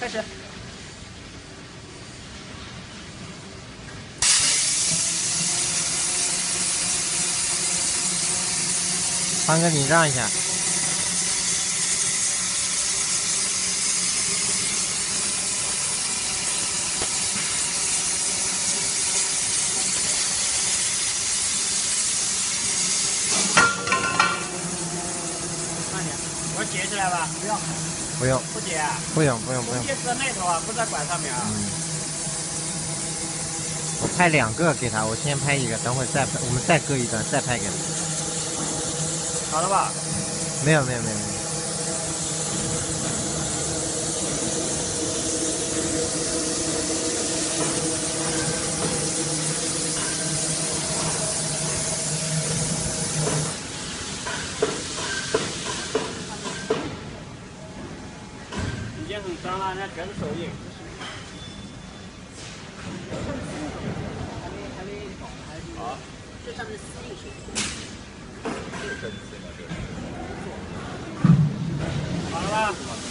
开始。 方哥，你让一下。 慢点，我解起来吧，不要。 不用。 不解啊？ 不用。 中间是在那头啊，不是在管上面啊。 我拍2个给他，我先拍一个，等会再拍，我们再搁一段，再拍给他。 好了吧？ 没有。 已经很脏了，那全是手印。好， 这上面是私印是好了吧？